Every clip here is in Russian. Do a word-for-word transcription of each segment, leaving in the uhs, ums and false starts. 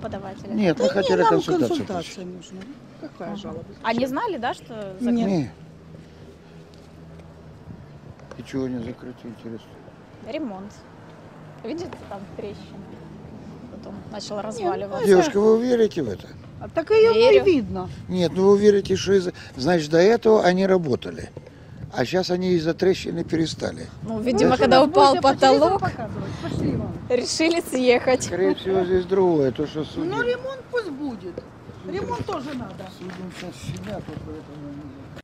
подавать? Или? Нет, мы Да хотели не, нам консультацию. консультация нужна. Какая Ага. жалоба? А не знали, да, что Нет. закрыто? Не. И чего не закрыть, интересно? Ремонт. Видите, там трещина. Потом начал разваливаться. Девушка, вы верите в это? А так ее Верю. не видно. Нет, ну вы верите, что из... значит, до этого они работали. А сейчас они из-за трещины перестали. Ну, видимо, Вы когда что, нас упал будете по телевизору потолок, показывать? Пошли вам. решили съехать. Скорее всего, здесь другое, то, что судим. Ну ремонт пусть будет. Ремонт тоже надо. Судимся с себя, тут поэтому не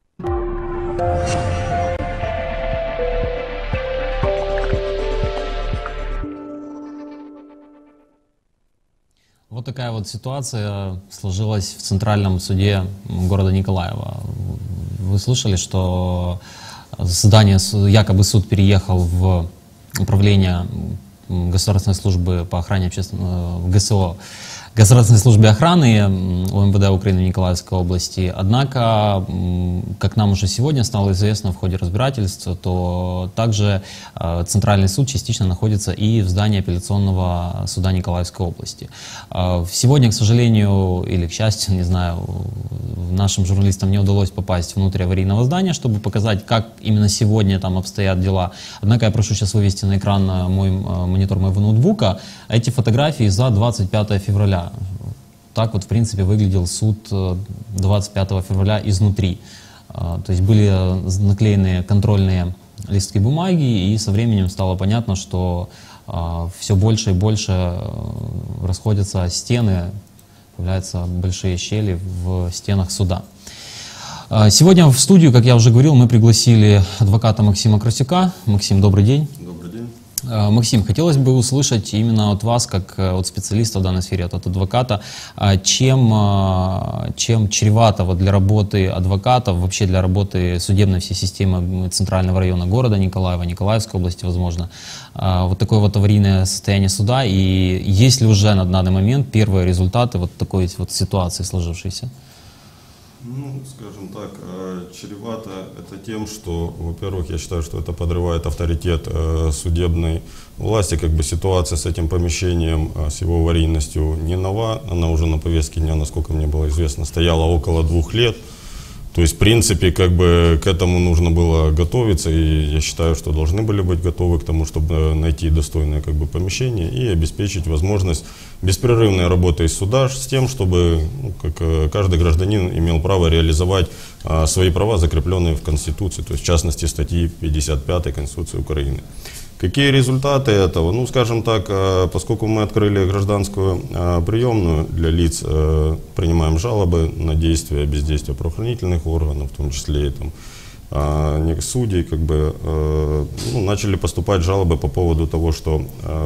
Вот такая вот ситуация сложилась в Центральном суде города Николаева. Вы слышали, что здание, якобы суд переехал в управление Государственной службы по охране общественного, ГСО, Государственной службе охраны УМВД Украины в Николаевской области. Однако, как нам уже сегодня стало известно в ходе разбирательства, то также Центральный суд частично находится и в здании апелляционного суда Николаевской области. Сегодня, к сожалению, или к счастью, не знаю, нашим журналистам не удалось попасть внутрь аварийного здания, чтобы показать, как именно сегодня там обстоят дела. Однако я прошу сейчас вывести на экран мой монитор моего ноутбука эти фотографии за двадцать пятое февраля. Так вот, в принципе, выглядел суд двадцать пятого февраля изнутри. То есть были наклеены контрольные листки бумаги, и со временем стало понятно, что все больше и больше расходятся стены, появляются большие щели в стенах суда. Сегодня в студию, как я уже говорил, мы пригласили адвоката Максима Красюка. Максим, добрый день. Добрый день. Максим, хотелось бы услышать именно от вас, как от специалиста в данной сфере, от адвоката, чем, чем чревато вот для работы адвокатов, вообще для работы судебной всей системы Центрального района города Николаева, Николаевской области, возможно, вот такое вот аварийное состояние суда, и есть ли уже на данный момент первые результаты вот такой вот ситуации сложившейся? Ну, скажем так, чревато это тем, что, во-первых, я считаю, что это подрывает авторитет судебной власти. Как бы ситуация с этим помещением, с его аварийностью не нова. Она уже на повестке дня, насколько мне было известно, стояла около двух лет. То есть, в принципе, как бы к этому нужно было готовиться, и я считаю, что должны были быть готовы к тому, чтобы найти достойное как бы помещение и обеспечить возможность беспрерывной работы суда с тем, чтобы, ну, как каждый гражданин имел право реализовать а, свои права, закрепленные в Конституции, то есть в частности статьи пятьдесят пятой Конституции Украины. Какие результаты этого? Ну, скажем так, поскольку мы открыли гражданскую приемную для лиц, принимаем жалобы на действия, бездействия правоохранительных органов, в том числе и там, судей, как бы, ну, начали поступать жалобы по поводу того, что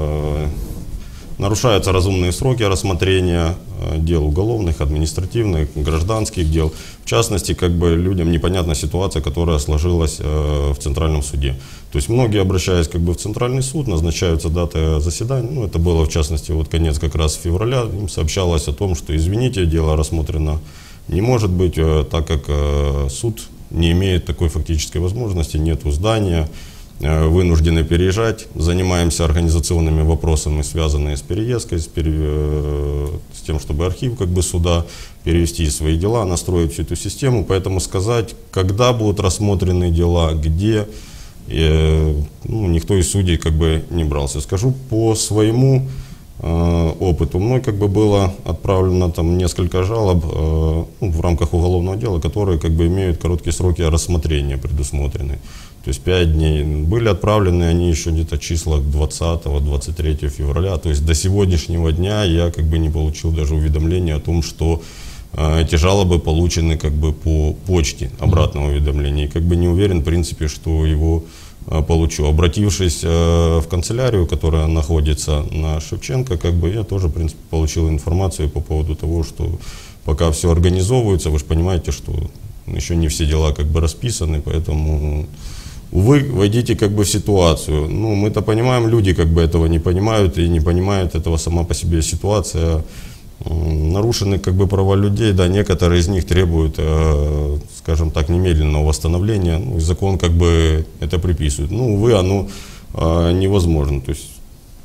нарушаются разумные сроки рассмотрения дел уголовных, административных, гражданских дел. В частности, как бы людям непонятна ситуация, которая сложилась в Центральном суде. То есть многие, обращаясь как бы в Центральный суд, назначаются даты заседания. Ну, это было в частности вот конец как раз февраля. Им сообщалось о том, что, извините, дело рассмотрено не может быть, так как суд не имеет такой фактической возможности, нету здания, вынуждены переезжать, занимаемся организационными вопросами, связанными с переездкой, с, пере... с тем, чтобы архив как бы суда перевести свои дела, настроить всю эту систему. Поэтому сказать, когда будут рассмотрены дела, где, и, ну, никто из судей как бы не брался. Скажу по своему э, опыту. Мной как бы было отправлено там несколько жалоб э, ну, в рамках уголовного дела, которые как бы имеют короткие сроки рассмотрения предусмотрены. То есть пять дней. Были отправлены они еще где-то в числах двадцатого-двадцать третьего февраля. То есть до сегодняшнего дня я как бы не получил даже уведомления о том, что э, эти жалобы получены как бы по почте, обратного уведомления. И как бы не уверен в принципе, что его э, получу. Обратившись э, в канцелярию, которая находится на Шевченко, как бы я тоже в принципе получил информацию по поводу того, что пока все организовывается, вы же понимаете, что еще не все дела как бы расписаны, поэтому... Увы, войдите как бы в ситуацию. Ну, мы-то понимаем, люди как бы этого не понимают и не понимают этого сама по себе ситуация. Нарушены как бы права людей, да, некоторые из них требуют, э, скажем так, немедленного восстановления. Ну, закон как бы это приписывает. Ну, увы, оно э, невозможно. То есть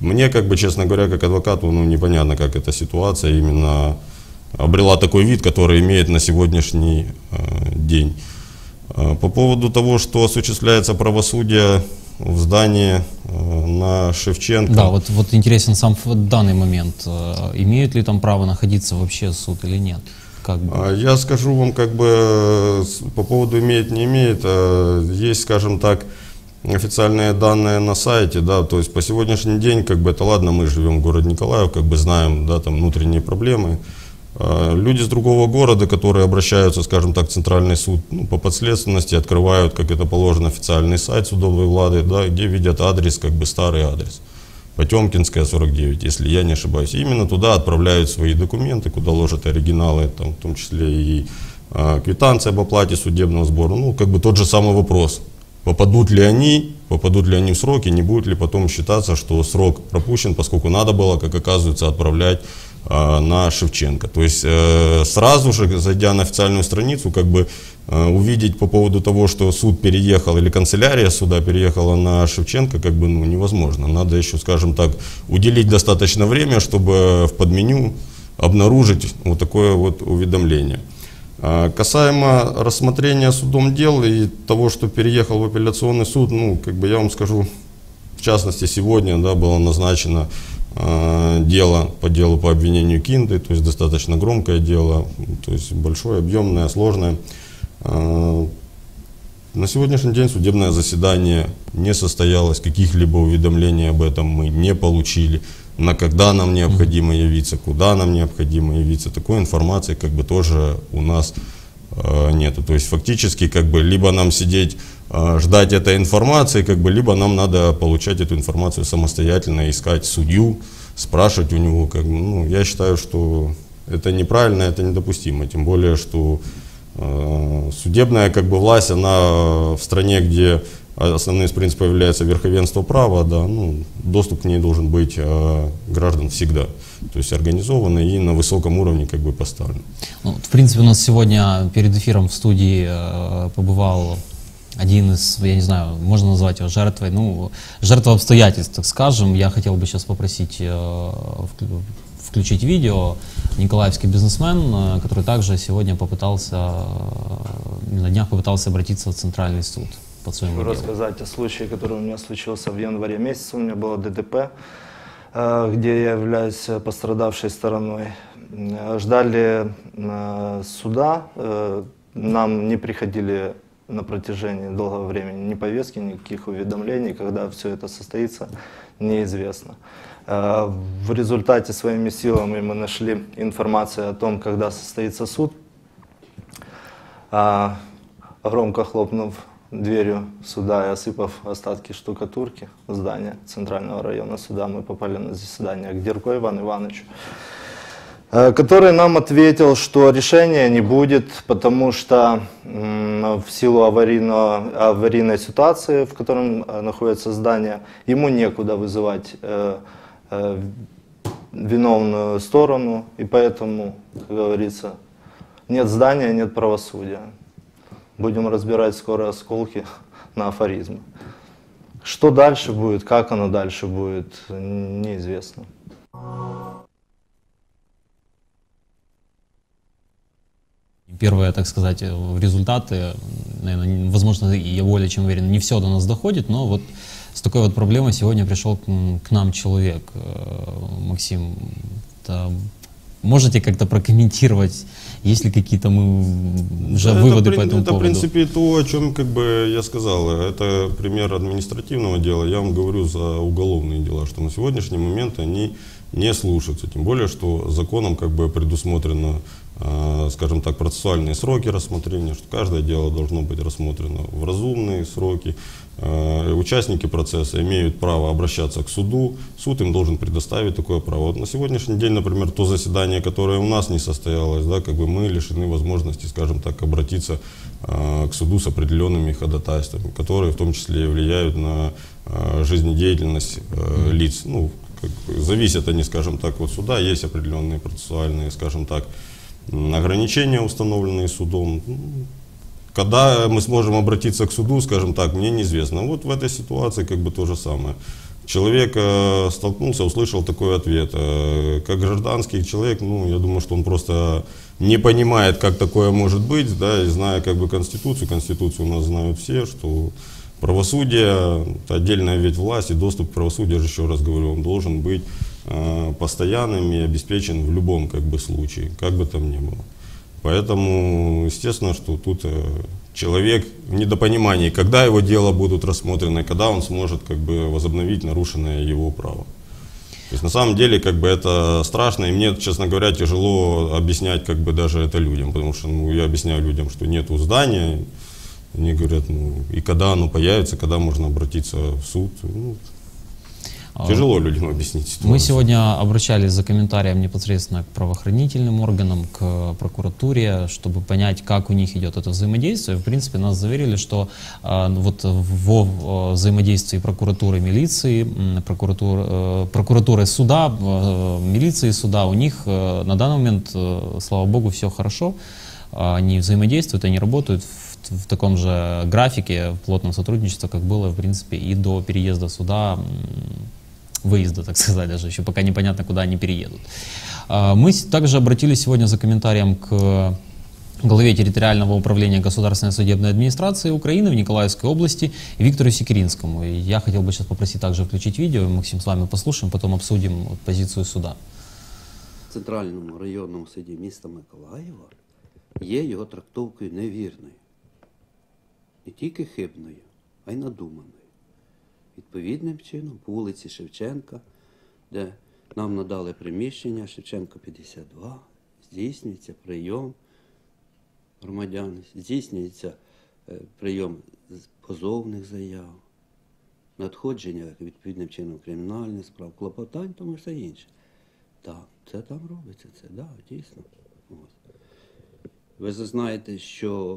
мне, как бы, честно говоря, как адвокату, ну, непонятно, как эта ситуация именно обрела такой вид, который имеет на сегодняшний э, день. Э, по поводу того, что осуществляется правосудие в здании э, на Шевченко. Да, вот, вот интересен сам данный момент. Э, имеют ли там право находиться вообще суд или нет? Как бы? Я скажу вам, как бы, по поводу имеет, не имеет. Есть, скажем так, официальные данные на сайте, да, то есть по сегодняшний день, как бы, это ладно, мы живем в городе Николаев, как бы знаем, да, там внутренние проблемы. Люди с другого города, которые обращаются, скажем так, в Центральный суд, ну, по подследственности, открывают, как это положено, официальный сайт судовой влады, да, где видят адрес, как бы старый адрес. Потемкинская, сорок девять, если я не ошибаюсь. И именно туда отправляют свои документы, куда ложат оригиналы, там, в том числе и а, квитанция об оплате судебного сбора. Ну, как бы тот же самый вопрос. Попадут ли они, попадут ли они в сроки, не будет ли потом считаться, что срок пропущен, поскольку надо было, как оказывается, отправлять а, на Шевченко. То есть э, сразу же, зайдя на официальную страницу, как бы э, увидеть по поводу того, что суд переехал или канцелярия суда переехала на Шевченко, как бы, ну, невозможно. Надо еще, скажем так, уделить достаточно время, чтобы в подменю обнаружить вот такое вот уведомление. Касаемо рассмотрения судом дел и того, что переехал в апелляционный суд, ну, как бы я вам скажу, в частности, сегодня, да, было назначено э, дело по делу по обвинению Кинды, то есть достаточно громкое дело, то есть большое, объемное, сложное. Э, на сегодняшний день судебное заседание не состоялось, каких-либо уведомлений об этом мы не получили. На когда нам необходимо явиться, куда нам необходимо явиться, такой информации, как бы, тоже у нас э, нету. То есть фактически, как бы, либо нам сидеть, э, ждать этой информации, как бы, либо нам надо получать эту информацию самостоятельно, искать судью, спрашивать у него. Как бы, ну, я считаю, что это неправильно, это недопустимо. Тем более, что э, судебная, как бы, власть, она в стране, где основным из принципов является верховенство права, да, ну, доступ к ней должен быть э, граждан всегда, то есть организованный и на высоком уровне, как бы, поставлен. Ну, в принципе, у нас сегодня перед эфиром в студии э, побывал один из, я не знаю, можно назвать его жертвой, ну, жертва обстоятельств, так скажем. Я хотел бы сейчас попросить э, включить видео. Николаевский бизнесмен, э, который также сегодня попытался, э, на днях попытался обратиться в Центральный суд. Хочу рассказать о случае, который у меня случился в январе месяце. У меня было ДТП, где я являюсь пострадавшей стороной. Ждали суда, нам не приходили на протяжении долгого времени ни повестки, никаких уведомлений. Когда все это состоится, неизвестно. В результате своими силами мы нашли информацию о том, когда состоится суд. Громко хлопнув дверью суда и осыпав остатки штукатурки здания Центрального района суда, мы попали на заседание к Дерко Ивану Ивановичу, который нам ответил, что решения не будет, потому что в силу аварийного, аварийной ситуации, в котором находится здание, ему некуда вызывать виновную сторону, и поэтому, как говорится, нет здания, нет правосудия. Будем разбирать скоро осколки на афоризмы. Что дальше будет, как оно дальше будет, неизвестно. Первые, так сказать, результаты, наверное, возможно, я более чем уверен, не все до нас доходит, но вот с такой вот проблемой сегодня пришел к нам человек. Максим, можете как-то прокомментировать, есть ли какие-то мы уже это, выводы по этому это, поводу? Это, в принципе, то, о чем, как бы, я сказал. Это пример административного дела. Я вам говорю за уголовные дела, что на сегодняшний момент они не слушаются. Тем более, что законом, как бы, предусмотрено, э, скажем так, процессуальные сроки рассмотрения, что каждое дело должно быть рассмотрено в разумные сроки. Э, участники процесса имеют право обращаться к суду, суд им должен предоставить такое право. Вот на сегодняшний день, например, то заседание, которое у нас не состоялось, да, как бы мы лишены возможности, скажем так, обратиться э, к суду с определенными ходатайствами, которые в том числе влияют на э, жизнедеятельность э, лиц. Ну, как бы, зависят они, скажем так, от суда, есть определенные процессуальные, скажем так, ограничения, установленные судом. Когда мы сможем обратиться к суду, скажем так, мне неизвестно. Вот в этой ситуации, как бы, то же самое. Человек э, столкнулся, услышал такой ответ. Э, как гражданский человек, ну, я думаю, что он просто не понимает, как такое может быть, да, и зная как бы Конституцию, Конституцию у нас знают все, что правосудие – это отдельная ветвь власти, доступ к правосудию, я же еще раз говорю, он должен быть э, постоянным и обеспечен в любом как бы случае, как бы там ни было. Поэтому, естественно, что тут э, человек в недопонимании, когда его дела будут рассмотрены, когда он сможет как бы возобновить нарушенное его право. То есть на самом деле как бы это страшно, и мне, честно говоря, тяжело объяснять как бы даже это людям, потому что ну, я объясняю людям, что нету здания, они говорят, ну и когда оно появится, когда можно обратиться в суд. Ну, тяжело людям объяснить ситуацию. Мы сегодня обращались за комментарием непосредственно к правоохранительным органам, к прокуратуре, чтобы понять, как у них идет это взаимодействие. В принципе, нас заверили, что э, вот во взаимодействии прокуратуры, милиции, прокуратуры, э, прокуратуры суда, э, милиции суда, у них э, на данный момент, э, слава богу, все хорошо. Они взаимодействуют, они работают в, в таком же графике, в плотном сотрудничестве, как было, в принципе, и до переезда суда, выезда, так сказать, даже еще пока непонятно, куда они переедут. Мы также обратились сегодня за комментарием к главе территориального управления Государственной судебной администрации Украины в Николаевской области Виктору Секиринскому. И я хотел бы сейчас попросить также включить видео, Максим, с вами послушаем, потом обсудим позицию суда. В Центральному районному суді міста Миколаєва є його трактовкою невірною. Не тільки хибною, а й надуманою. Відповідним чином, по вулиці Шевченка, де нам надали приміщення, Шевченка п'ятдесят два, здійснюється прийом громадян, здійснюється е, прийом позовних заяв, надходження відповідним чином кримінальних справ, клопотань, тому все інше. Так, це там робиться, це, да, дійсно. Ось. Ви зазнаєте, що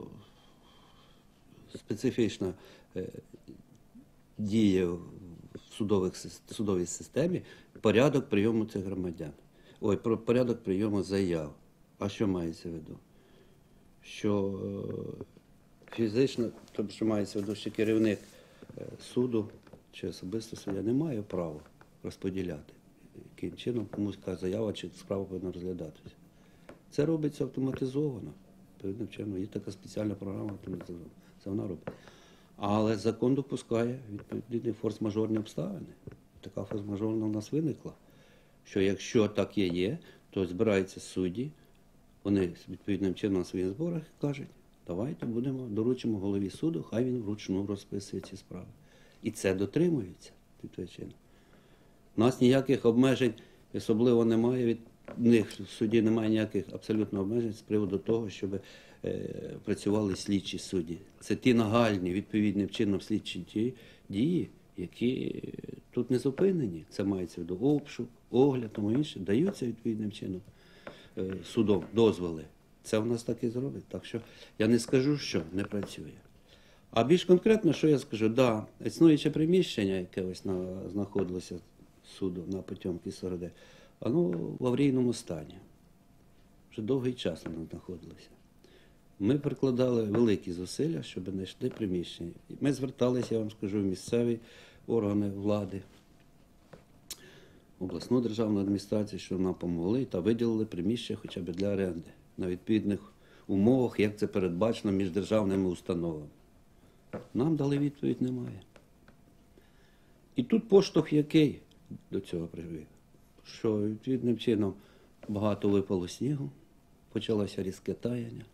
специфічна е, діє в судових, судовій системі порядок прийому цих громадян. Ой, про порядок прийому заяв. А що мається в виду? Що е, фізично, тобто, що мається в виду, що керівник е, суду чи особисто суддя не має права розподіляти, яким чином комусь яка заява чи справа повинна розглядатися. Це робиться автоматизовано. Відповідним чином є така спеціальна програма автоматизована. Це вона робить. Але закон допускає відповідні форс-мажорні обставини. Така форс-мажорна у нас виникла, що якщо так є, є, то збираються судді, вони відповідним чином на своїх зборах кажуть, давайте будемо, доручимо голові суду, хай він вручну розписує ці справи. І це дотримується, відповідним чином. У нас ніяких обмежень особливо немає, від них в суді немає ніяких абсолютно обмежень з приводу того, щоб е, працювали слідчі судді. Це ті нагальні, відповідним чином слідчі ті дії, які тут не зупинені. Це мається в виду обшук, огляд, тому інше, даються відповідним чином е, судом дозволи. Це в нас так і зробить. Так що я не скажу, що не працює. А більш конкретно, що я скажу, да, існуюче приміщення, яке ось на, знаходилося суду на Потьомкінській сороде, воно в аварійному стані. Вже довгий час воно знаходилося. Ми прикладали великі зусилля, щоб знайти приміщення. Ми зверталися, я вам скажу, в місцеві органи влади, обласну державну адміністрацію, щоб нам допомогли та виділили приміщення хоча б для оренди на відповідних умовах, як це передбачено між державними установами. Нам дали відповідь, немає. І тут поштовх який до цього привів? Що відповідним чином багато випало снігу, почалося різке таяння.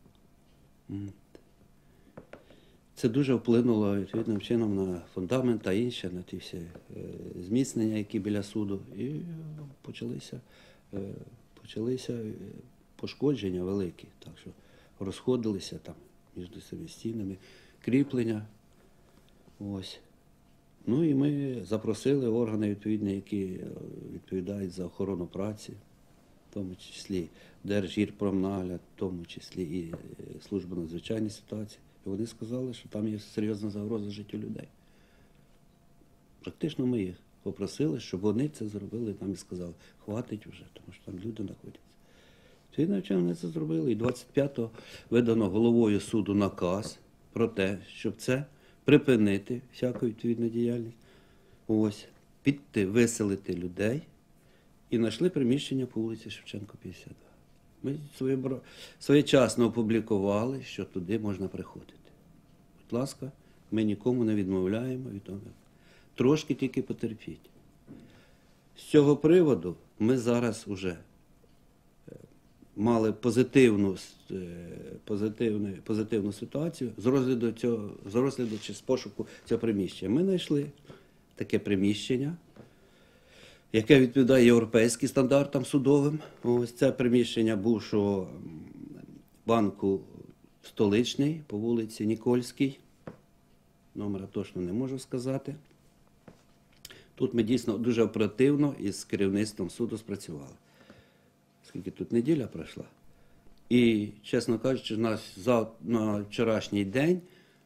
Це дуже вплинуло відповідним чином на фундамент та інше, на ті всі е, зміцнення, які біля суду. І почалися, е, почалися пошкодження великі, так що розходилися там між собі стінами, кріплення. Ось. Ну і ми запросили органи відповідні, які відповідають за охорону праці, в тому числі Держгірпромнагляд, в тому числі і служба надзвичайних ситуацій. І вони сказали, що там є серйозна загроза життю людей. Практично ми їх попросили, щоб вони це зробили, нам і сказали, хватить вже, тому що там люди знаходяться. Відповідно, чим вони це зробили. І двадцять п'ятого видано головою суду наказ про те, щоб це припинити всяку відповідну діяльність. ось, піти, виселити людей, і знайшли приміщення по вулиці Шевченко, п'ятдесят два. Ми своєбро- своєчасно опублікували, що туди можна приходити. Будь ласка, ми нікому не відмовляємо від того. Трошки тільки потерпіть. З цього приводу ми зараз вже мали позитивну, е, позитивну, позитивну ситуацію з розгляду цього, з розгляду чи з пошуку цього приміщення. Ми знайшли таке приміщення, яке відповідає європейським стандартам судовим. Ось це приміщення бувшого банку «Столичний» по вулиці Нікольській. Номера точно не можу сказати. Тут ми дійсно дуже оперативно із керівництвом суду спрацювали. Скільки тут неділя пройшла. І, чесно кажучи, на, на вчорашній день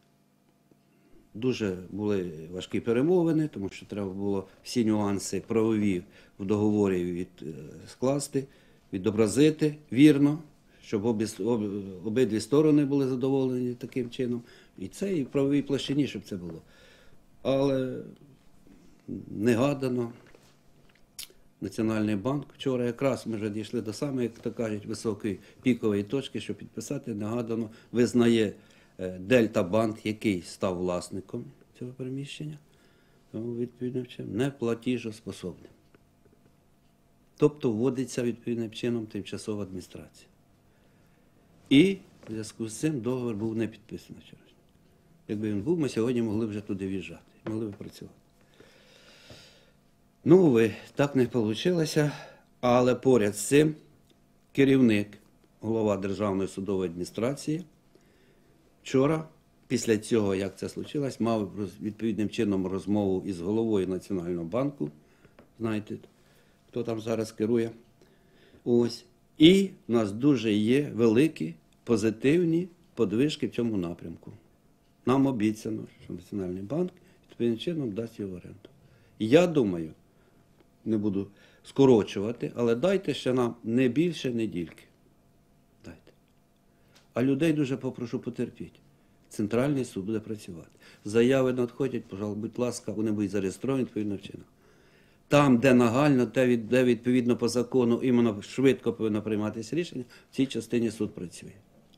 дуже були важкі перемовини, тому що треба було всі нюанси правові в договорі від, скласти, відобразити вірно, щоб обі, об, обидві сторони були задоволені таким чином. І це, і в правовій площині, щоб це було. Але негадано Національний банк вчора якраз ми вже дійшли до самої, як то кажуть, високої пікової точки, щоб підписати, негадано визнає Дельта Банк, який став власником цього приміщення, відповідним чином, неплатіжоспособним. Тобто вводиться відповідним чином тимчасова адміністрація. І в зв'язку з цим договір був не підписаний вчора. Якби він був, ми сьогодні могли вже туди в'їжджати, могли б працювати. Ну, ви, так не вийшло, але поряд з цим керівник, голова Державної судової адміністрації, вчора, після цього, як це случилось, мав відповідним чином розмову із головою Національного банку, знаєте, хто там зараз керує. Ось. І в нас дуже є великі позитивні подвижки в цьому напрямку. Нам обіцяно, що Національний банк відповідним чином дасть його оренду. І я думаю, не буду скорочувати, але дайте ще нам не більше недільки. Дайте. А людей дуже попрошу, потерпіть. Центральний суд буде працювати. Заяви надходять, пожалуйста, будь ласка, вони будуть зареєстровані відповідно чином. Там, де нагально, де відповідно по закону іменно швидко повинно прийматися рішення, в цій частині суд працює.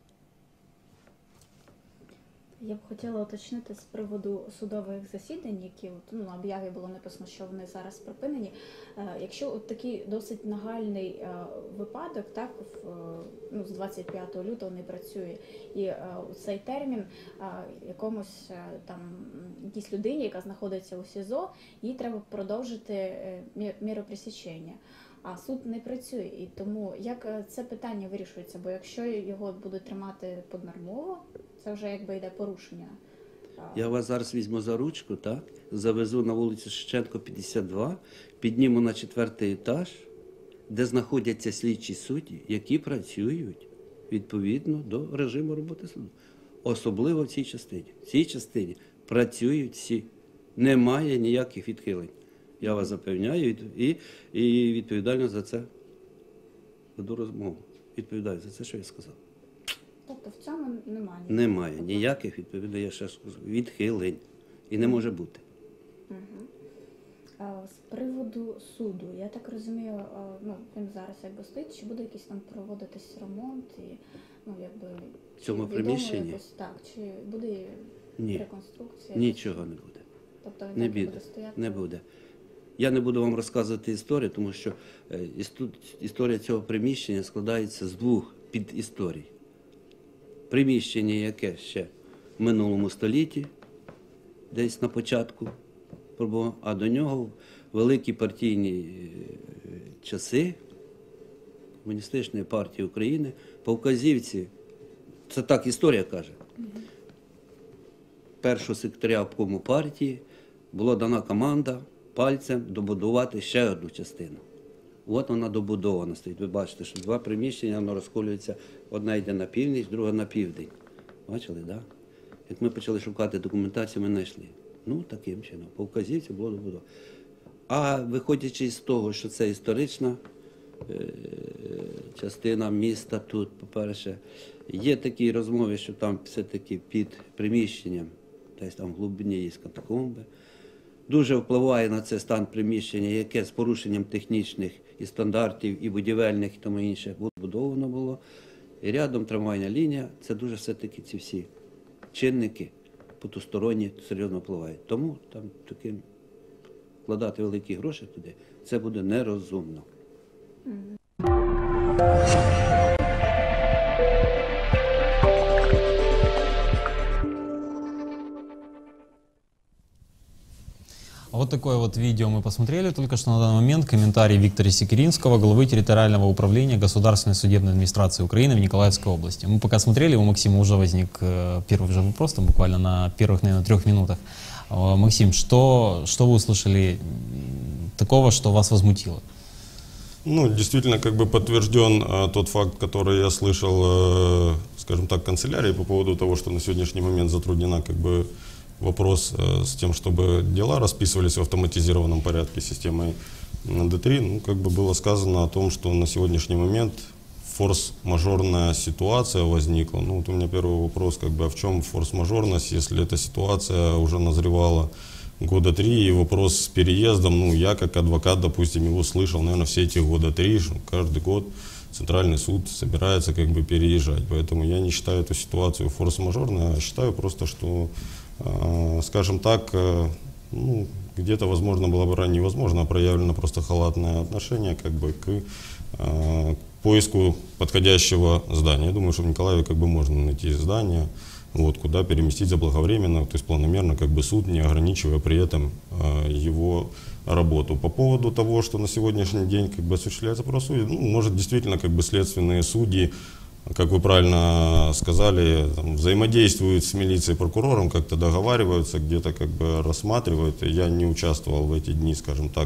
Я б хотіла уточнити з приводу судових засідань, які от, ну, на об'яві було написано, що вони зараз припинені. Е, якщо от такий досить нагальний е, випадок, так, в, е, ну, з двадцять п'ятого лютого не працює, і е, у цей термін е, якомусь е, там якійсь людині, яка знаходиться у СІЗО, їй треба продовжити е, міру пресічення. А суд не працює, і тому як це питання вирішується? Бо якщо його будуть тримати поднормово, це вже якби йде порушення. Я вас зараз візьму за ручку, так? Завезу на вулицю Шевченко, п'ятдесят два, підніму на четвертий етаж, де знаходяться слідчі судді, які працюють відповідно до режиму роботи суду. Особливо в цій частині. В цій частині працюють всі. Немає ніяких відхилень. Я вас запевняю і, і відповідально за це веду розмову. Відповідаю за це, що я сказав. Тобто в цьому немає? Немає ніяких, відповідно, я ще скажу, відхилень. І не може бути. Угу. А, з приводу суду, я так розумію, ну, він зараз якби стоїть, чи буде якийсь там проводитись ремонт, і, ну, якби... В цьому відомо приміщенні? Якось, так, чи буде Ні. реконструкція? Нічого не буде. Тобто він Не так і буде. буде стояти? Не буде. Я не буду вам розказувати історію, тому що е, історія цього приміщення складається з двох підісторій. Приміщення, яке ще в минулому столітті, десь на початку, а до нього великі партійні часи Комуністичної партії України по вказівці, це так історія каже, першого секретаря обкому партії була дана команда пальцем добудувати ще одну частину. От вона добудована стоїть. Ви бачите, що два приміщення, воно розколюється, одна йде на північ, друга на південь. Бачили, так? Да? Як ми почали шукати документацію, ми знайшли. Ну, таким чином, по вказівці було добудовано. А виходячи з того, що це історична е- частина міста тут, по-перше, є такі розмови, що там все-таки під приміщенням, десь там в глибині є катакомби. Дуже впливає на це стан приміщення, яке з порушенням технічних і стандартів, і будівельних, і тому інше будовано було. І рядом трамвайна лінія, це дуже все-таки ці всі чинники потусторонні серйозно впливають. Тому там таким вкладати великі гроші туди, це буде нерозумно. Вот такое вот видео мы посмотрели только что на данный момент. Комментарий Виктора Секиринского, главы территориального управления Государственной судебной администрации Украины в Николаевской области. Мы пока смотрели, у Максима уже возник э, первый же вопрос, там буквально на первых, наверное, трех минутах. Э, Максим, что, что вы услышали такого, что вас возмутило? Ну, действительно, как бы подтвержден э, тот факт, который я слышал, э, скажем так, канцелярии по поводу того, что на сегодняшний момент затруднена как бы вопрос э, с тем, чтобы дела расписывались в автоматизированном порядке системой дэ три. Ну, как бы было сказано о том, что на сегодняшний момент форс-мажорная ситуация возникла. Ну, вот у меня первый вопрос, как бы, а в чем форс-мажорность, если эта ситуация уже назревала года три, и вопрос с переездом, ну, я как адвокат, допустим, его слышал, наверное, все эти года три, что каждый год Центральный суд собирается как бы переезжать. Поэтому я не считаю эту ситуацию форс-мажорной, а считаю просто, что, э, скажем так, э, ну, где-то, возможно, было бы ранее невозможно, а проявлено просто халатное отношение как бы к э, поиску подходящего здания. Я думаю, что в Николаеве как бы можно найти здание, вот, куда переместить заблаговременно, то есть планомерно, как бы суд, не ограничивая при этом э, его работу. По поводу того, что на сегодняшний день как бы осуществляется правосудие, ну, может, действительно, как бы следственные судьи, как вы правильно сказали, там, взаимодействуют с милицией и прокурором, как-то договариваются, где-то как бы рассматривают. Я не участвовал в эти дни, скажем так,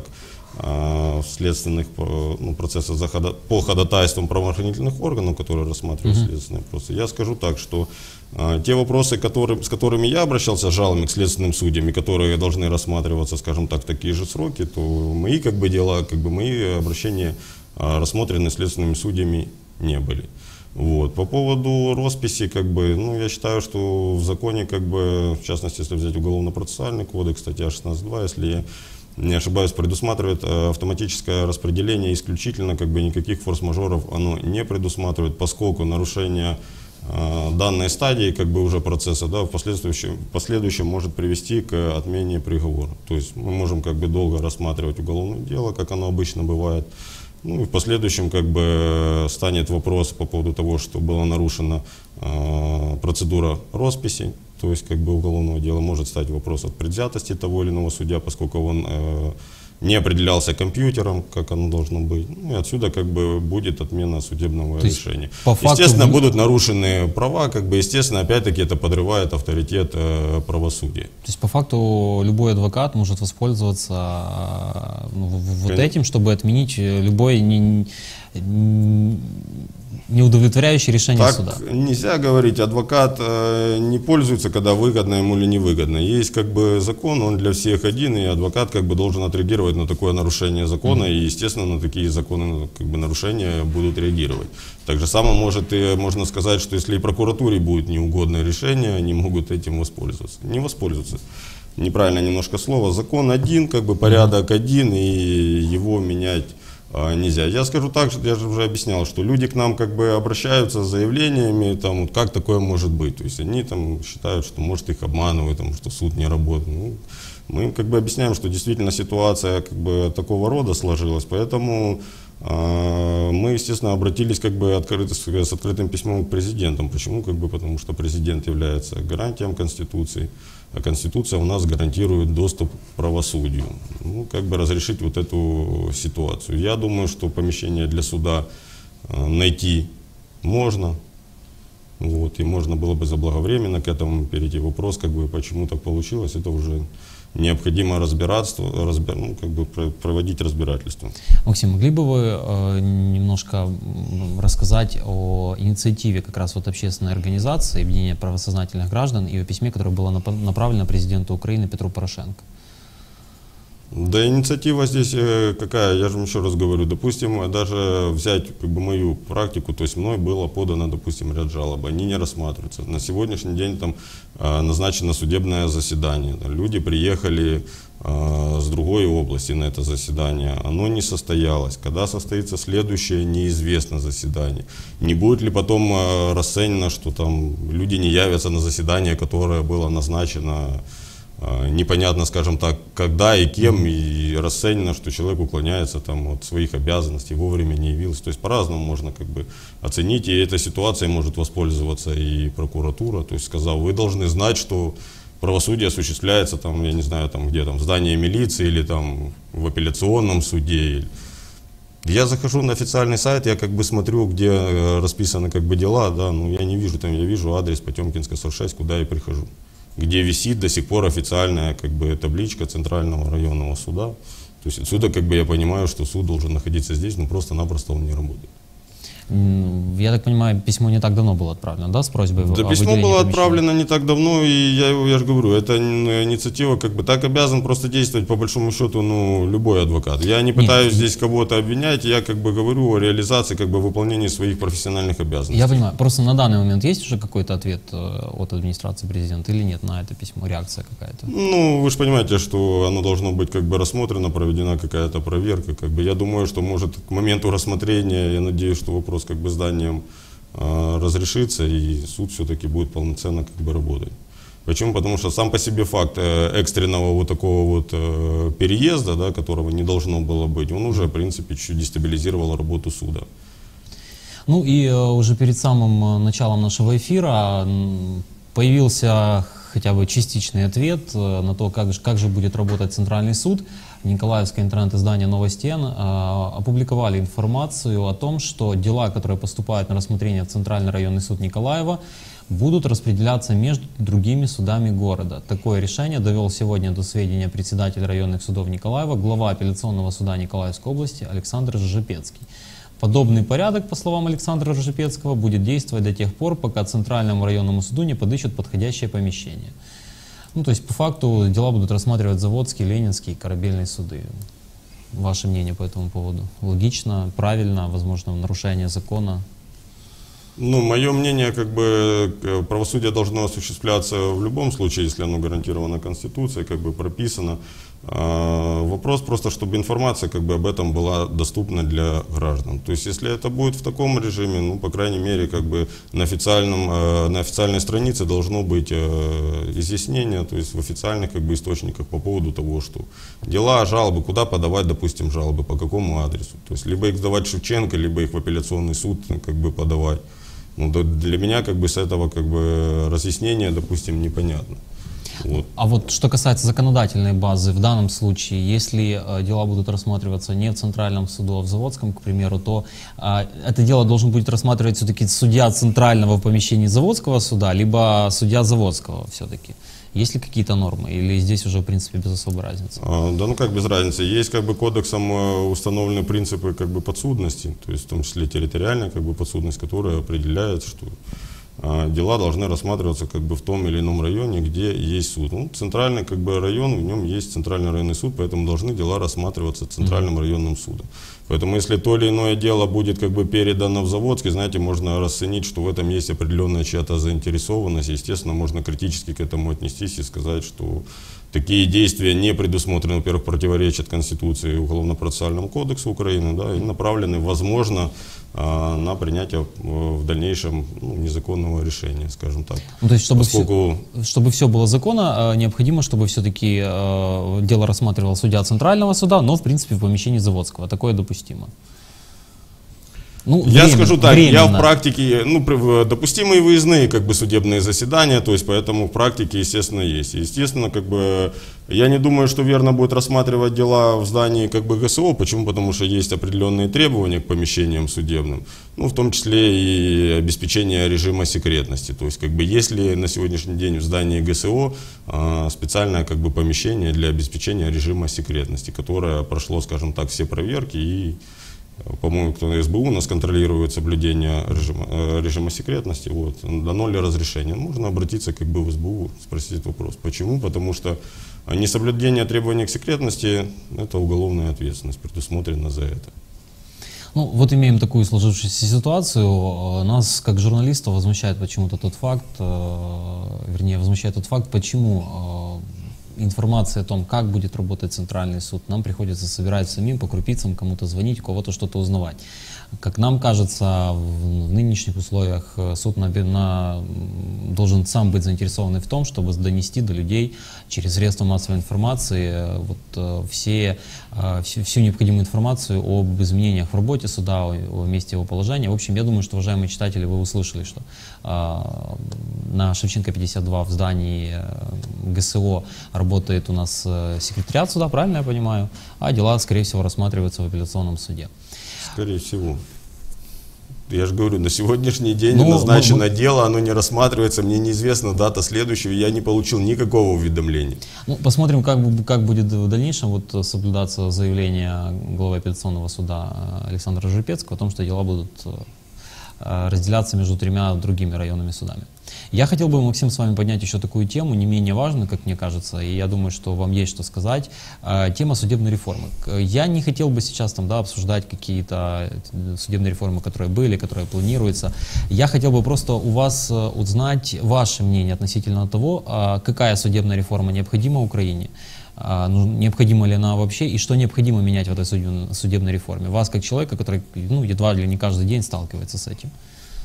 в следственных, ну, процессах по ходатайствам правоохранительных органов, которые рассматривают mm-hmm. следственные вопросы. Я скажу так, что а, те вопросы, которые, с которыми я обращался с жалобами к следственным судьям, и которые должны рассматриваться, скажем так, в такие же сроки, то мои как бы дела, как бы мои обращения а, рассмотрены следственными судьями не были. Вот. По поводу росписи, как бы, ну, я считаю, что в законе, как бы, в частности, если взять уголовно-процессуальный кодекс, статья шестнадцать два, если я не ошибаюсь, предусматривает автоматическое распределение исключительно, как бы никаких форс-мажоров оно не предусматривает, поскольку нарушение э, данной стадии как бы уже процесса, да, в последующем, в последующем может привести к отмене приговора. То есть мы можем как бы долго рассматривать уголовное дело, как оно обычно бывает. Ну и в последующем как бы станет вопрос по поводу того, что была нарушена э, процедура росписи. То есть как бы уголовного дела может стать вопрос от предвзятости того или иного судья, поскольку он э, не определялся компьютером, как оно должно быть. Ну, и отсюда как бы будет отмена судебного То решения. По факту естественно, вы... будут нарушены права, как бы, естественно, опять-таки это подрывает авторитет э, правосудия. То есть по факту любой адвокат может воспользоваться ну, вот Конечно. этим, чтобы отменить любое не, не, неудовлетворяющее решение Так суда. нельзя говорить, адвокат э, не пользуется, когда выгодно ему или невыгодно. Есть как бы закон, он для всех один, и адвокат как бы должен отреагировать на такое нарушение закона, mm-hmm. и, естественно, на такие законы, как бы, нарушения будут реагировать. Так же самое может и можно сказать, что если и прокуратуре будет неугодное решение, они могут этим воспользоваться. Не воспользоваться. Неправильно немножко слово. Закон один, как бы порядок один, и его менять нельзя. Я скажу так, что я же уже объяснял, что люди к нам как бы обращаются с заявлениями, там, вот, как такое может быть. То есть они там считают, что может их обманывают, там, что суд не работает. Ну, мы им как бы объясняем, что действительно ситуация как бы такого рода сложилась, поэтому э, мы, естественно, обратились как бы открыто, с открытым письмом к президентам. Почему? Как бы, потому что президент является гарантием Конституции, а Конституция у нас гарантирует доступ к правосудию. Ну, как бы разрешить вот эту ситуацию. Я думаю, что помещение для суда э, найти можно. Вот, и можно было бы заблаговременно к этому перейти. Вопрос, как бы, почему так получилось, это уже необходимо разбираться, разбир, ну, как бы проводить разбирательство. Максим, могли бы вы э, немножко рассказать о инициативе как раз вот общественной организации Объединения правосознательных граждан и о письме, которое было направлено президенту Украины Петру Порошенко? Да, инициатива здесь э, какая, я же еще раз говорю, допустим, даже взять как бы мою практику, то есть мной было подано, допустим, ряд жалоб, они не рассматриваются. На сегодняшний день там э, назначено судебное заседание, люди приехали э, с другой области на это заседание, оно не состоялось. Когда состоится следующее, неизвестно заседание. Не будет ли потом э, расценено, что там люди не явятся на заседание, которое было назначено, непонятно, скажем так, когда и кем, и расценено, что человек уклоняется там от своих обязанностей, вовремя не явился. То есть по-разному можно как бы оценить, и этой ситуацией может воспользоваться и прокуратура, то есть сказав, вы должны знать, что правосудие осуществляется там, я не знаю, там где там в здании милиции или там в апелляционном суде. Я захожу на официальный сайт, я как бы смотрю, где расписаны как бы дела, да, ну я не вижу там, я вижу адрес Потемкинская сорок шесть, куда я прихожу, где висит до сих пор официальная как бы табличка Центрального районного суда. То есть отсюда как бы я понимаю, что суд должен находиться здесь, но просто-напросто он не работает. Я так понимаю, письмо не так давно было отправлено, да, с просьбой Да, о письмо выделении было помещения? отправлено не так давно, и я, я же говорю, это инициатива, как бы так обязан просто действовать по большому счету, ну, любой адвокат. Я не пытаюсь Нет. здесь кого-то обвинять, я как бы говорю о реализации, как бы выполнении своих профессиональных обязанностей. Я понимаю, просто на данный момент есть уже какой-то ответ э, от администрации президента или нет на это письмо, реакция какая-то? Ну, вы же понимаете, что оно должно быть как бы рассмотрено, проведена какая-то проверка, как бы. Я думаю, что может к моменту рассмотрения, я надеюсь, что вопрос как бы зданием э, разрешится и суд все-таки будет полноценно как бы работать. Почему? Потому что сам по себе факт э, экстренного вот такого вот э, переезда, да, которого не должно было быть, он уже в принципе чуть дестабилизировал работу суда. Ну и э, уже перед самым э, началом нашего эфира м, появился хотя бы частичный ответ э, на то, как же, как же будет работать Центральный суд. Николаевское интернет-издание «Новости Н» э, опубликовали информацию о том, что дела, которые поступают на рассмотрение в Центральный районный суд Николаева, будут распределяться между другими судами города. Такое решение довел сегодня до сведения председатель районных судов Николаева, глава апелляционного суда Николаевской области Александр Жжепецкий. Подобный порядок, по словам Александра Жжепецкого, будет действовать до тех пор, пока Центральному районному суду не подыщут подходящее помещение. Ну, то есть, по факту, дела будут рассматривать Заводские, Ленинские и Корабельные суды. Ваше мнение по этому поводу? Логично, правильно, возможно, нарушение закона? Ну, мое мнение, как бы правосудие должно осуществляться в любом случае, если оно гарантировано Конституцией, как бы прописано. А, вопрос просто, чтобы информация как бы об этом была доступна для граждан. То есть, если это будет в таком режиме, ну, по крайней мере, как бы на официальном, на официальной странице должно быть изъяснение, то есть в официальных как бы источниках по поводу того, что дела, жалобы, куда подавать, допустим, жалобы, по какому адресу. То есть, либо их сдавать Шевченко, либо их в апелляционный суд как бы подавать. Ну, для меня как бы с этого как бы разъяснения, допустим, непонятно. Вот. А вот что касается законодательной базы, в данном случае, если э, дела будут рассматриваться не в Центральном суду, а в Заводском, к примеру, то э, это дело должен будет рассматривать все-таки судья Центрального в помещении Заводского суда, либо судья Заводского все-таки. Есть ли какие-то нормы или здесь уже, в принципе, без особой разницы? А, да ну как без разницы. Есть как бы кодексом установлены принципы как бы подсудности, то есть в том числе территориальная как бы подсудность, которая определяет, что а, дела должны рассматриваться как бы в том или ином районе, где есть суд. Ну, центральный как бы район, в нем есть центральный районный суд, поэтому должны дела рассматриваться центральным районным судом. Поэтому если то или иное дело будет как бы передано в Заводский, знаете, можно расценить, что в этом есть определенная чья-то заинтересованность. Естественно, можно критически к этому отнестись и сказать, что такие действия не предусмотрены, во-первых, противоречат Конституции и Уголовно-процессуальному кодексу Украины, да, и направлены, возможно, на принятие в дальнейшем ну, незаконного решения, скажем так. Ну, то есть, чтобы, Поскольку... все, чтобы все было законно, необходимо, чтобы все-таки э, дело рассматривал судья Центрального суда, но, в принципе, в помещении Заводского. Такое допустимо. Ну, я временно, скажу так, временно. я в практике, ну, допустимые выездные как бы судебные заседания, то есть поэтому в практике, естественно, есть. Естественно, как бы я не думаю, что верно будет рассматривать дела в здании как бы ГСО. Почему? Потому что есть определенные требования к помещениям судебным, ну, в том числе и обеспечение режима секретности. То есть, как бы, если на сегодняшний день в здании ГСО а, специальное как бы помещение для обеспечения режима секретности, которое прошло, скажем так, все проверки и по-моему, кто на СБУ у нас контролирует соблюдение режима, э, режима секретности, вот, дано ли разрешение. Можно обратиться как бы в СБУ, спросить этот вопрос. Почему? Потому что несоблюдение требований к секретности – это уголовная ответственность, предусмотрена за это. Ну, вот имеем такую сложившуюся ситуацию. Нас, как журналистов, возмущает почему-то тот факт, э, вернее, возмущает тот факт, почему э, информация о том, как будет работать Центральный суд, нам приходится собирать самим по крупицам, кому-то звонить, у кого-то что-то узнавать. Как нам кажется, в, в нынешних условиях суд на, на, должен сам быть заинтересован в том, чтобы донести до людей через средства массовой информации вот, э, все, э, всю, всю необходимую информацию об изменениях в работе суда, о, о месте его положения. В общем, я думаю, что, уважаемые читатели, вы услышали, что э, на Шевченко пятьдесят два в здании э, ГСО работает у нас э, секретариат суда, правильно я понимаю, а дела, скорее всего, рассматриваются в апелляционном суде. Скорее всего. Я же говорю, на сегодняшний день ну, назначено мы, дело, оно не рассматривается, мне неизвестна дата следующего, я не получил никакого уведомления. Ну, посмотрим, как, как будет в дальнейшем вот, соблюдаться заявление главы апелляционного суда Александра Жерпецкого о том, что дела будут разделяться между тремя другими районными судами. Я хотел бы, Максим, с вами поднять еще такую тему, не менее важную, как мне кажется, и я думаю, что вам есть что сказать. Тема судебной реформы. Я не хотел бы сейчас там, да, обсуждать какие-то судебные реформы, которые были, которые планируются. Я хотел бы просто у вас узнать ваше мнение относительно того, какая судебная реформа необходима Украине, необходима ли она вообще, и что необходимо менять в этой судебной реформе. Вас, как человека, который ну, едва ли не каждый день сталкивается с этим.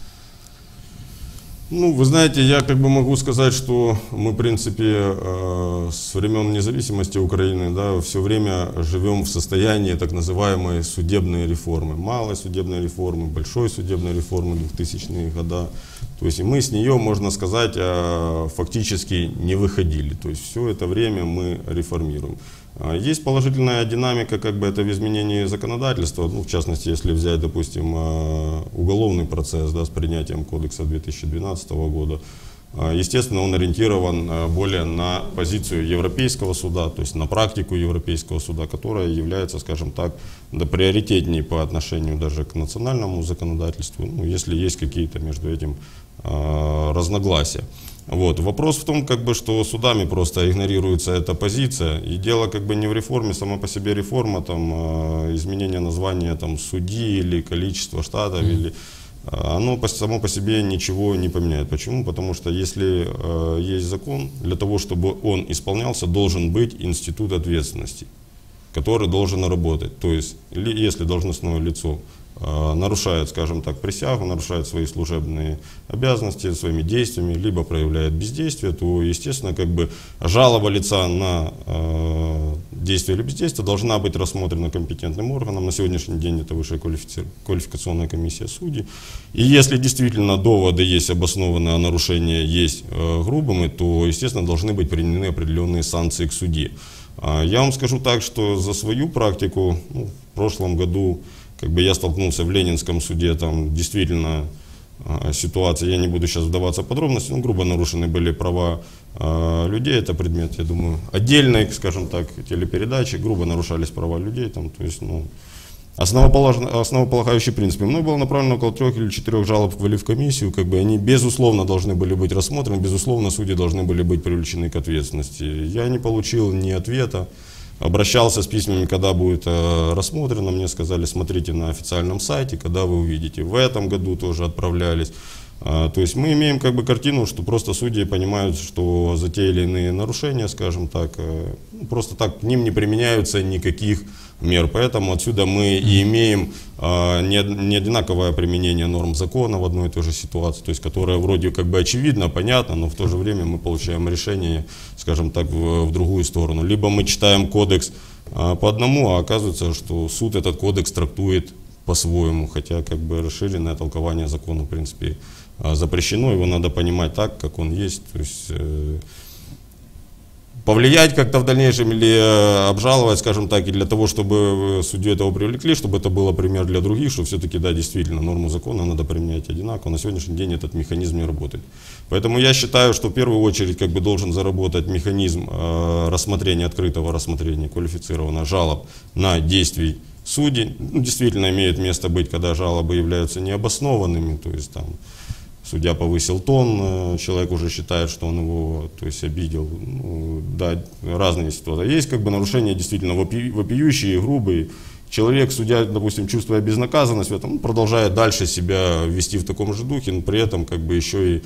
Ну, вы знаете, я как бы могу сказать, что мы, в принципе, э, с времен независимости Украины, да, все время живем в состоянии так называемой судебной реформы. Малой судебной реформы, большой судебной реформы двухтысячные годы. То есть и мы с нее, можно сказать, э, фактически не выходили. То есть все это время мы реформируем. Есть положительная динамика, как бы это в изменении законодательства, ну, в частности, если взять, допустим, уголовный процесс, да, с принятием кодекса две тысячи двенадцатого года. Естественно, он ориентирован более на позицию Европейского суда, то есть на практику Европейского суда, которая является, скажем так, да, приоритетней по отношению даже к национальному законодательству, ну, если есть какие-то между этим э, разногласия. Вот. Вопрос в том, как бы, что судами просто игнорируется эта позиция, и дело как бы не в реформе, сама по себе реформа, там, э, изменение названия там, судьи или количество штатов, mm-hmm. или, э, оно по, само по себе ничего не поменяет. Почему? Потому что если э, есть закон, для того, чтобы он исполнялся, должен быть институт ответственности, который должен работать. То есть, если должностное лицо нарушает, скажем так, присягу, нарушает свои служебные обязанности своими действиями, либо проявляет бездействие, то, естественно, как бы жалоба лица на э, действие или бездействие должна быть рассмотрена компетентным органом. На сегодняшний день это Высшая квалификационная комиссия судей. И если действительно доводы есть обоснованные, а нарушения есть э, грубыми, то, естественно, должны быть применены определенные санкции к судье. Э, я вам скажу так, что за свою практику, ну, в прошлом году как бы я столкнулся в Ленинском суде, там действительно э, ситуация, я не буду сейчас вдаваться в подробности, но грубо нарушены были права э, людей, это предмет, я думаю, отдельной, скажем так, телепередачи, грубо нарушались права людей, там, то есть, ну, основополагающие принципы. Мной было направлено около трех или четырех жалоб в квалифкомиссию, как бы они безусловно должны были быть рассмотрены, безусловно судьи должны были быть привлечены к ответственности. Я не получил ни ответа. Обращался с письмами, когда будет э, рассмотрено, мне сказали, смотрите на официальном сайте, когда вы увидите. В этом году тоже отправлялись. Э, то есть мы имеем как бы картину, что просто судьи понимают, что за те или иные нарушения, скажем так, э, просто так к ним не применяются никаких мер. Поэтому отсюда мы и имеем э, не, не одинаковое применение норм закона в одной и той же ситуации, то есть которая вроде как бы очевидно, понятно, но в то же время мы получаем решение, скажем так, в, в другую сторону. Либо мы читаем кодекс э, по одному, а оказывается, что суд этот кодекс трактует по-своему, хотя как бы расширенное толкование закона в принципе э, запрещено, его надо понимать так, как он есть, то есть э, повлиять как-то в дальнейшем или обжаловать, скажем так, и для того, чтобы судью этого привлекли, чтобы это было пример для других, что все-таки, да, действительно, норму закона надо применять одинаково. На сегодняшний день этот механизм не работает. Поэтому я считаю, что в первую очередь как бы должен заработать механизм э, рассмотрения, открытого рассмотрения квалифицированных жалоб на действий Судьи, ну, действительно имеет место быть, когда жалобы являются необоснованными, то есть там судья повысил тон, э, человек уже считает, что он его, то есть, обидел. Ну, да, разные ситуации. Есть как бы нарушения действительно вопи- вопиющие, грубые. Человек, судья, допустим, чувствуя безнаказанность в этом, он продолжает дальше себя вести в таком же духе, но при этом как бы еще и,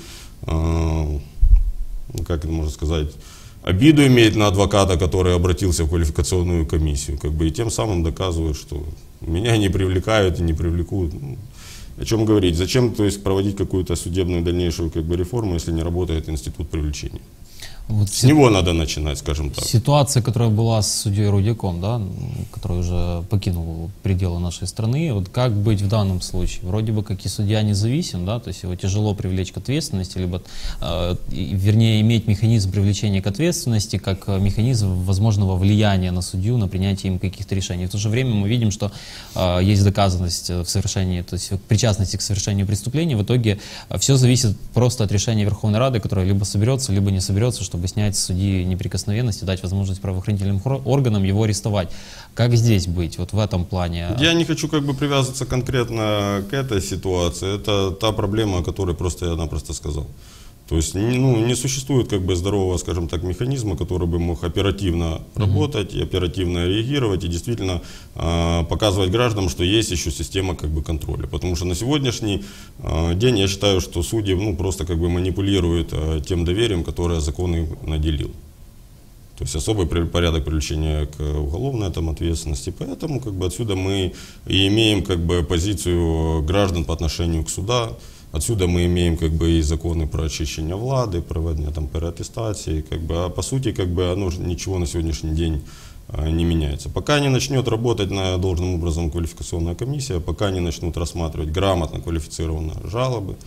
э, как это можно сказать, обиду имеет на адвоката, который обратился в квалификационную комиссию, как бы, и тем самым доказывает, что меня не привлекают и не привлекут. Ну, о чем говорить? Зачем, то есть, проводить какую-то судебную дальнейшую как бы реформу, если не работает институт привлечения? Вот С него надо начинать, скажем так. Ситуация, которая была с судьей Рудяком, да, который уже покинул пределы нашей страны, вот как быть в данном случае? Вроде бы как и судья независим, да, то есть его тяжело привлечь к ответственности, либо, э, вернее, иметь механизм привлечения к ответственности как механизм возможного влияния на судью, на принятие им каких-то решений. В то же время мы видим, что э, есть доказанность в совершении, то есть причастности к совершению преступления. В итоге э, все зависит просто от решения Верховной Рады, которая либо соберется, либо не соберется, чтобы чтобы снять с судьи неприкосновенность и дать возможность правоохранительным органам его арестовать. Как здесь быть, вот в этом плане? Я не хочу как бы привязываться конкретно к этой ситуации. Это та проблема, о которой просто я напросто сказал. То есть ну, не существует как бы здорового, скажем так, механизма, который бы мог оперативно работать, и оперативно реагировать и действительно э, показывать гражданам, что есть еще система как бы контроля. Потому что на сегодняшний э, день я считаю, что судьи ну, просто как бы манипулируют э, тем доверием, которое закон им наделил. То есть особый порядок привлечения к уголовной там, ответственности. Поэтому как бы отсюда мы и имеем как бы позицию граждан по отношению к суду. Отсюда мы имеем как бы и законы про очищение влады, проведение там переаттестации, как бы, а по сути как бы оно ничего на сегодняшний день а, не меняется. Пока не начнет работать на должным образом квалификационная комиссия, пока не начнут рассматривать грамотно квалифицированные жалобы,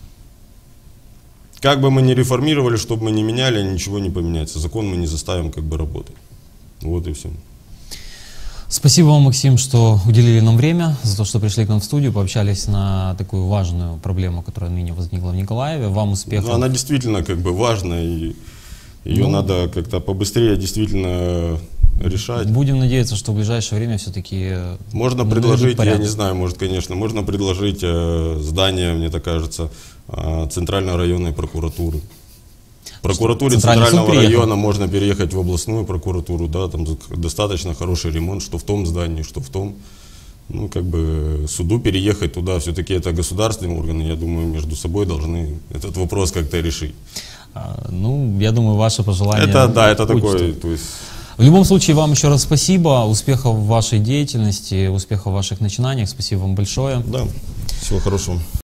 как бы мы ни реформировали, что бы мы ни меняли, ничего не поменяется. Закон мы не заставим как бы работать. Вот и все. Спасибо вам, Максим, что уделили нам время, за то, что пришли к нам в студию, пообщались на такую важную проблему, которая ныне возникла в Николаеве. Вам успехов. Но она действительно как бы важна, и ее ну, надо как-то побыстрее действительно решать. Будем надеяться, что в ближайшее время все-таки можно предложить, я не знаю, может, конечно, можно предложить э, здание, мне так кажется, э, Центральной районной прокуратуры. Прокуратуре Центрального района можно переехать в областную прокуратуру, да, там достаточно хороший ремонт, что в том здании, что в том. Ну, как бы суду переехать туда, все-таки это государственные органы, я думаю, между собой должны этот вопрос как-то решить. А, ну, я думаю, ваше пожелание. Это, да, это учтут. такое, то есть... В любом случае, вам еще раз спасибо, успехов в вашей деятельности, успехов в ваших начинаниях, спасибо вам большое. Да, всего хорошего.